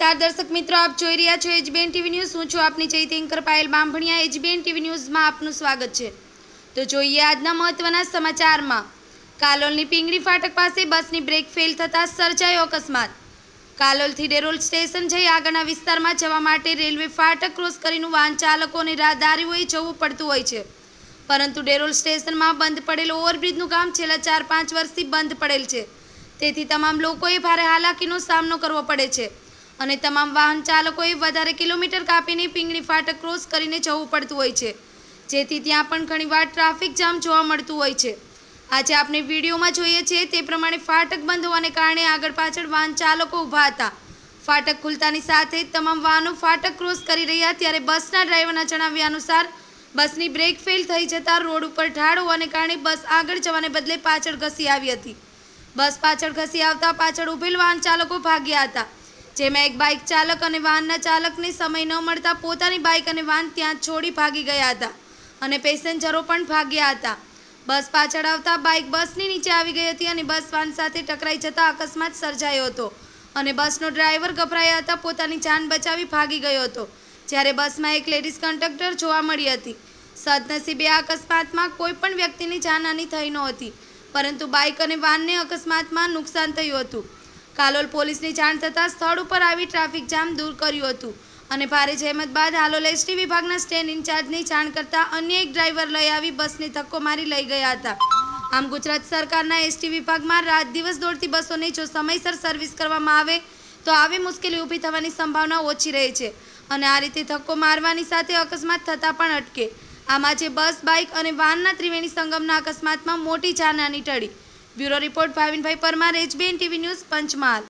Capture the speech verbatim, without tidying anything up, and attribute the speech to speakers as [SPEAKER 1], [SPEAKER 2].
[SPEAKER 1] नमस्कार दर्शक मित्रों, आप જોઈ રહ્યા છો એચબીએન ટીવી ન્યૂઝ। હું છું આપની ચૈતી anchor Payal Bambhaniya. HBN TV ન્યૂઝમાં આપનું સ્વાગત છે। તો જોઈએ આજના મહત્વના સમાચારમાં। કાલોલની પીંગળી ફાટક પાસે બસની બ્રેક ફેલ થતાં સર્જાયો અકસ્માત। કાલોલથી ડેરોલ સ્ટેશન જઈ આગળના વિસ્તારમાં જવા માટે રેલવે ફાટક ક્રોસ કરીને વાહન ચાલકો અને રાહદારીઓએ જવું પડતું હોય છે, પરંતુ ડેરોલ સ્ટેશનમાં બંધ પડેલ ઓવરબ્રિજનું કામ છેલ્લા ચાર પાંચ વર્ષથી બંધ પડેલ છે, તેથી તમામ લોકોએ ભારે હાલાકીનો સામનો કરવો પડે છે અને તમામ વાહન ચાલકોએ વધારે કિલોમીટર કાપીને પીંગળી ફાટક ક્રોસ કરીને જવું પડતું હોય છે, જેથી ત્યાં પણ ઘણીવાર ટ્રાફિક જામ જોવા મળતું હોય છે। આજે આપણે વિડીયોમાં જોઈએ છીએ તે પ્રમાણે ફાટક બંધ હોવાને કારણે આગળ પાછળ વાહન ચાલકો ઊભા હતા। ફાટક ખુલતાની સાથે જ તમામ વાહનો ફાટક ક્રોસ કરી રહ્યા ત્યારે બસના ડ્રાઈવરના જણાવ્યા અનુસાર બસની બ્રેક ફેલ થઈ જતાં રોડ ઉપર ઢાળ હોવાને કારણે બસ આગળ જવાને બદલે પાછળ ઘસી આવી હતી। બસ પાછળ ઘસી આવતા પાછળ ઊભેલ વાહન ચાલકો ભાગ્યા હતા, જેમાં એક બાઇક ચાલક અને વાહનના ચાલકને સમય ન મળતા પોતાની બાઇક અને વાહન ત્યાં છોડી ભાગી ગયા હતા અને પેસેન્જરો પણ ભાગ્યા હતા। બસ પાછળ આવતા બાઇક બસની નીચે આવી ગઈ હતી અને બસ વાહન સાથે ટકરાઈ જતા અકસ્માત સર્જાયો હતો અને બસનો ડ્રાઈવર ગભરાયા હતા પોતાની જાન બચાવી ભાગી ગયો હતો, જ્યારે બસમાં એક લેડીઝ કંડક્ટર જોવા મળી હતી। સદનસીબે આ અકસ્માતમાં કોઈ પણ વ્યક્તિની જાનહાનિ થઈ નહોતી, પરંતુ બાઇક અને વાહનને અકસ્માતમાં નુકસાન થયું હતું। કાલોલ પોલીસની જાણ થતાં સ્થળ ઉપર આવી ટ્રાફિક જામ દૂર કર્યું હતું અને ભારે જહેમત બાદ હાલોલ એસટી વિભાગના સ્ટેન્ડ ઇન્ચાર્જની જાણ કરતાં અન્ય એક ડ્રાઈવર લઈ આવી બસને ધક્કો મારી લઈ ગયા હતા। આમ ગુજરાત સરકારના એસટી વિભાગમાં રાત દિવસ દોડતી બસોને જો સમયસર સર્વિસ કરવામાં આવે તો આવી મુશ્કેલી ઊભી થવાની સંભાવના ઓછી રહે છે અને આ રીતે ધક્કો મારવાની સાથે અકસ્માત થતાં પણ અટકે। આમ આજે બસ, બાઇક અને વાહનના ત્રિવેણી સંગમના અકસ્માતમાં મોટી જાનહાનિ ટળી। Bureau report Bhavinbhai Parmar, HBN TV news, Panchmahal.